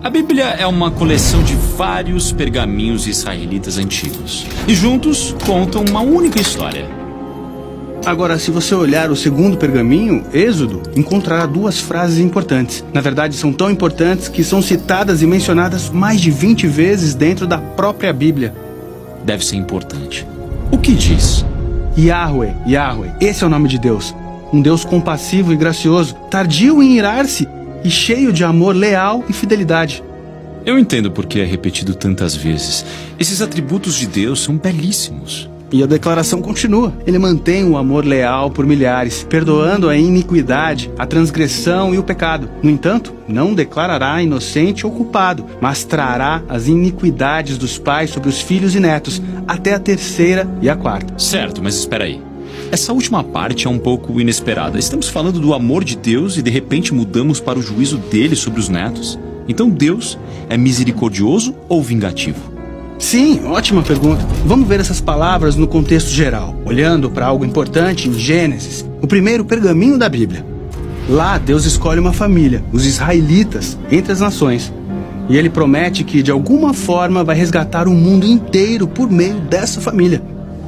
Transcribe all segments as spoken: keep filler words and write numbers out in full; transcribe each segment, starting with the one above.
A Bíblia é uma coleção de vários pergaminhos israelitas antigos. E juntos contam uma única história. Agora, se você olhar o segundo pergaminho, Êxodo, encontrará duas frases importantes. Na verdade, são tão importantes que são citadas e mencionadas mais de vinte vezes dentro da própria Bíblia. Deve ser importante. O que diz? Yahweh, Yahweh, esse é o nome de Deus. Um Deus compassivo e gracioso, tardio em irar-se e cheio de amor leal e fidelidade. Eu entendo por que é repetido tantas vezes. Esses atributos de Deus são belíssimos. E a declaração continua. Ele mantém o amor leal por milhares, perdoando a iniquidade, a transgressão e o pecado. No entanto, não declarará inocente ou culpado, mas trará as iniquidades dos pais sobre os filhos e netos, até a terceira e a quarta. Certo, mas espera aí. Essa última parte é um pouco inesperada. Estamos falando do amor de Deus e de repente mudamos para o juízo dele sobre os netos. Então Deus é misericordioso ou vingativo? Sim, ótima pergunta. Vamos ver essas palavras no contexto geral, olhando para algo importante em Gênesis, o primeiro pergaminho da Bíblia. Lá, Deus escolhe uma família, os israelitas, entre as nações. E ele promete que, de alguma forma, vai resgatar o mundo inteiro por meio dessa família.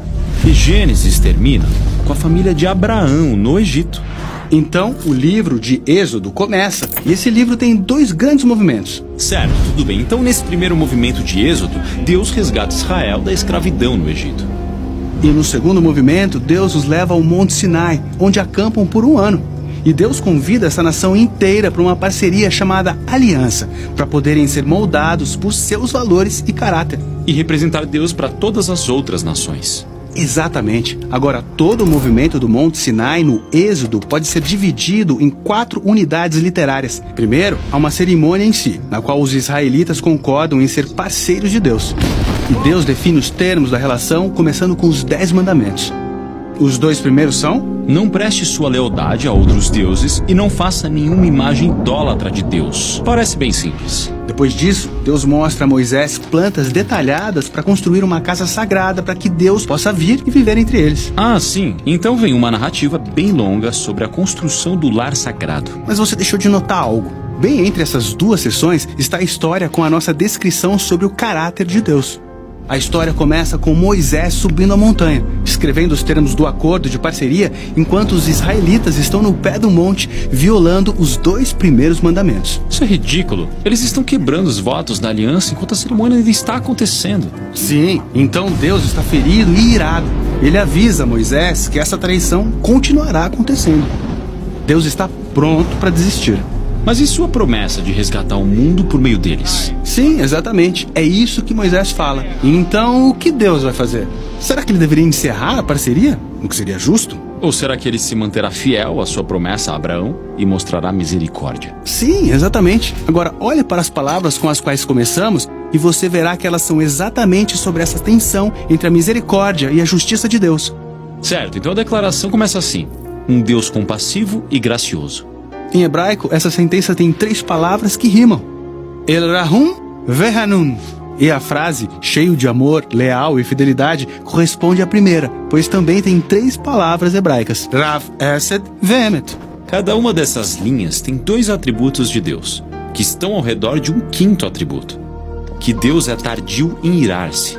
E Gênesis termina com a família de Abraão no Egito. Então, o livro de Êxodo começa, e esse livro tem dois grandes movimentos. Certo, tudo bem. Então, nesse primeiro movimento de Êxodo, Deus resgata Israel da escravidão no Egito. E no segundo movimento, Deus os leva ao Monte Sinai, onde acampam por um ano. E Deus convida essa nação inteira para uma parceria chamada aliança, para poderem ser moldados por seus valores e caráter. E representar Deus para todas as outras nações. Exatamente. Agora, todo o movimento do Monte Sinai no Êxodo pode ser dividido em quatro unidades literárias. Primeiro, há uma cerimônia em si, na qual os israelitas concordam em ser parceiros de Deus. E Deus define os termos da relação, começando com os Dez Mandamentos. Os dois primeiros são: não preste sua lealdade a outros deuses e não faça nenhuma imagem idólatra de Deus. Parece bem simples. Depois disso, Deus mostra a Moisés plantas detalhadas para construir uma casa sagrada para que Deus possa vir e viver entre eles. Ah, sim. Então vem uma narrativa bem longa sobre a construção do lar sagrado. Mas você deixou de notar algo. Bem entre essas duas sessões está a história com a nossa descrição sobre o caráter de Deus. A história começa com Moisés subindo a montanha, escrevendo os termos do acordo de parceria, enquanto os israelitas estão no pé do monte, violando os dois primeiros mandamentos. Isso é ridículo. Eles estão quebrando os votos da aliança enquanto a cerimônia ainda está acontecendo. Sim, então Deus está ferido e irado. Ele avisa Moisés que essa traição continuará acontecendo. Deus está pronto para desistir. Mas e sua promessa de resgatar o mundo por meio deles? Sim, exatamente. É isso que Moisés fala. Então, o que Deus vai fazer? Será que ele deveria encerrar a parceria? O que seria justo? Ou será que ele se manterá fiel à sua promessa a Abraão e mostrará misericórdia? Sim, exatamente. Agora, olhe para as palavras com as quais começamos e você verá que elas são exatamente sobre essa tensão entre a misericórdia e a justiça de Deus. Certo, então a declaração começa assim: um Deus compassivo e gracioso. Em hebraico, essa sentença tem três palavras que rimam: El Rahum Vehanun. E a frase, cheio de amor, leal e fidelidade, corresponde à primeira, pois também tem três palavras hebraicas: Rav Esed Vehemet. Cada uma dessas linhas tem dois atributos de Deus, que estão ao redor de um quinto atributo: que Deus é tardio em irar-se.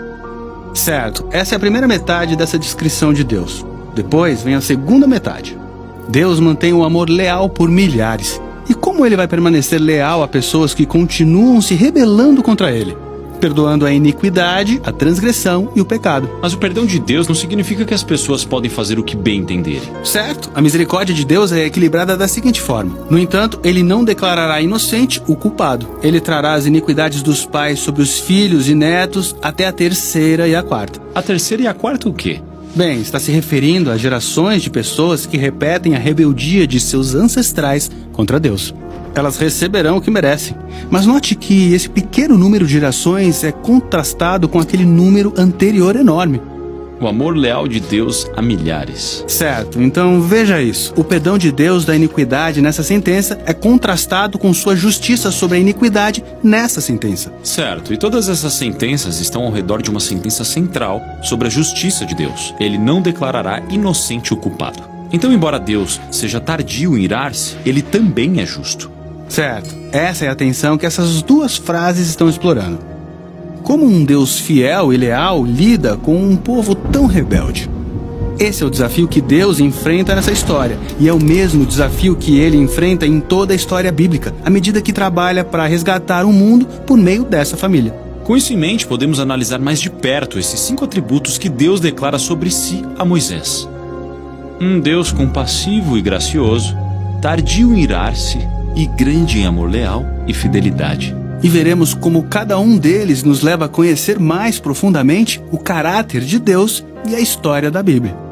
Certo, essa é a primeira metade dessa descrição de Deus. Depois vem a segunda metade. Deus mantém o amor leal por milhares. E como ele vai permanecer leal a pessoas que continuam se rebelando contra ele? Perdoando a iniquidade, a transgressão e o pecado. Mas o perdão de Deus não significa que as pessoas podem fazer o que bem entenderem. Certo, a misericórdia de Deus é equilibrada da seguinte forma: no entanto, ele não declarará inocente o culpado. Ele trará as iniquidades dos pais sobre os filhos e netos até a terceira e a quarta. A terceira e a quarta o quê? Bem, está se referindo a gerações de pessoas que repetem a rebeldia de seus ancestrais contra Deus. Elas receberão o que merecem. Mas note que esse pequeno número de gerações é contrastado com aquele número anterior enorme. O amor leal de Deus a milhares. Certo, então veja isso. O perdão de Deus da iniquidade nessa sentença é contrastado com sua justiça sobre a iniquidade nessa sentença. Certo, e todas essas sentenças estão ao redor de uma sentença central sobre a justiça de Deus. Ele não declarará inocente o culpado. Então, embora Deus seja tardio em irar-se, ele também é justo. Certo, essa é a tensão que essas duas frases estão explorando. Como um Deus fiel e leal lida com um povo tão rebelde? Esse é o desafio que Deus enfrenta nessa história, e é o mesmo desafio que ele enfrenta em toda a história bíblica, à medida que trabalha para resgatar o mundo por meio dessa família. Com isso em mente, podemos analisar mais de perto esses cinco atributos que Deus declara sobre si a Moisés. Um Deus compassivo e gracioso, tardio em irar-se e grande em amor leal e fidelidade. E veremos como cada um deles nos leva a conhecer mais profundamente o caráter de Deus e a história da Bíblia.